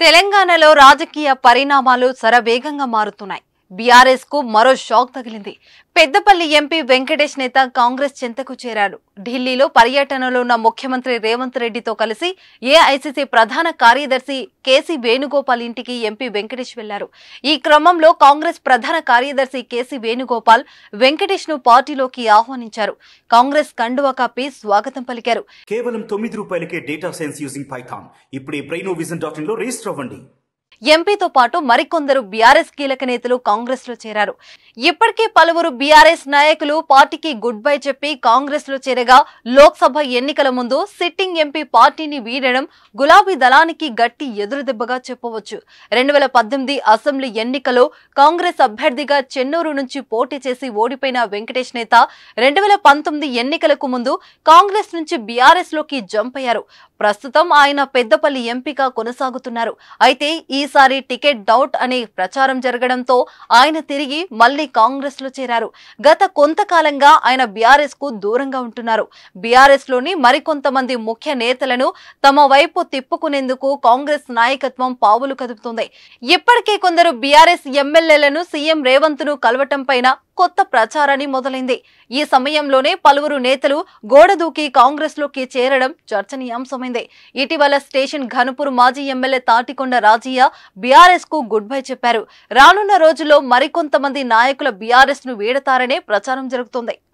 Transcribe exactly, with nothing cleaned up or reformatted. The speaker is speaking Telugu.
తెలంగాణలో రాజకీయ పరిణామాలు శరవేగంగా మారుతున్నాయి. బీఆర్ఎస్ కు మరో షాక్ తగిలింది. పెద్దపల్లి ఎంపీ వెంకటేష్ నేత కాంగ్రెస్ చెంతకు చేరారు. ఢిల్లీలో పర్యటనలో ఉన్న ముఖ్యమంత్రి రేవంత్ రెడ్డితో కలిసి ఏఐసీసీ ప్రధాన కార్యదర్శి కేసీ వేణుగోపాల్ ఇంటికి ఎంపీ వెంకటేష్ వెళ్లారు. ఈ క్రమంలో కాంగ్రెస్ ప్రధాన కార్యదర్శి కేసీ వేణుగోపాల్ వెంకటేష్ ను పార్టీలోకి ఆహ్వానించారు. కాంగ్రెస్ కండువా కప్పి స్వాగతం పలికారు. కేవలం తొమ్మిది రూపాయలకే డేటా సైన్స్ యూజింగ్ పైథాన్. ఇప్పుడే బ్రెయినోవిజన్ డాట్ ఇన్ లో రిజిస్టర్ అవ్వండి. ఎంపీతో పాటు మరికొందరు బీఆర్ఎస్ కీలక నేతలు కాంగ్రెస్ లో చేరారు. ఇప్పటికే పలువురు బీఆర్ఎస్ నాయకులు పార్టీకి గుడ్ బై చెప్పి కాంగ్రెస్ లో చేరగా, లోక్సభ ఎన్నికల ముందు సిట్టింగ్ ఎంపీ పార్టీని వీడడం గులాబీ దళానికి గట్టి ఎదురుదెబ్బగా చెప్పవచ్చు. రెండు వేల పద్దెనిమిది అసెంబ్లీ ఎన్నికలో కాంగ్రెస్ అభ్యర్థిగా చెన్నూరు నుంచి పోటీ చేసి ఓడిపోయిన వెంకటేష్ నేత రెండు వేల పంతొమ్మిది ఎన్నికలకు ముందు కాంగ్రెస్ నుంచి బీఆర్ఎస్ లోకి జంప్ అయ్యారు. ప్రస్తుతం ఆయన పెద్దపల్లి ఎంపీగా కొనసాగుతున్నారు. అయితే ఈసారి టికెట్ డౌట్ అనే ప్రచారం జరగడంతో ఆయన తిరిగి మళ్లీ కాంగ్రెస్ లో చేరారు. గత కొంతకాలంగా ఆయన బీఆర్ఎస్ కు దూరంగా ఉంటున్నారు. బీఆర్ఎస్ లోని మరికొంతమంది ముఖ్య నేతలను తమ వైపు తిప్పుకునేందుకు కాంగ్రెస్ నాయకత్వం పావులు కదుపుతోంది. ఇప్పటికే కొందరు బీఆర్ఎస్ ఎమ్మెల్యేలను సీఎం రేవంత్ ను కలవటం పైన కొత్త ప్రచారాన్ని మొదలైంది. ఈ సమయంలోనే పలువురు నేతలు గోడ దూకి కాంగ్రెస్ లోకి చేరడం చర్చనీయాంశమైంది. ఇటీవల స్టేషన్ ఘనపూర్ మాజీ ఎమ్మెల్యే తాటికొండ రాజయ్య బీఆర్ఎస్ కు గుడ్ బై చెప్పారు. రానున్న రోజుల్లో మరికొంతమంది నాయకుల బీఆర్ఎస్ ను వీడతారనే ప్రచారం జరుగుతోంది.